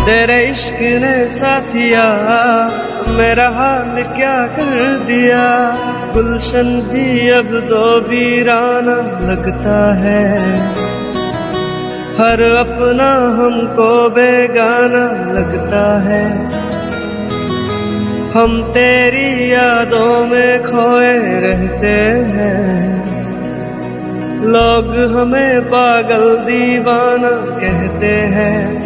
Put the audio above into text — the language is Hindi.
तेरे इश्क ने साथिया मेरा हाल क्या कर दिया। गुलशन भी अब दो वीराना लगता है, हर अपना हमको बेगाना लगता है। हम तेरी यादों में खोए रहते हैं, लोग हमें पागल दीवाना कहते हैं।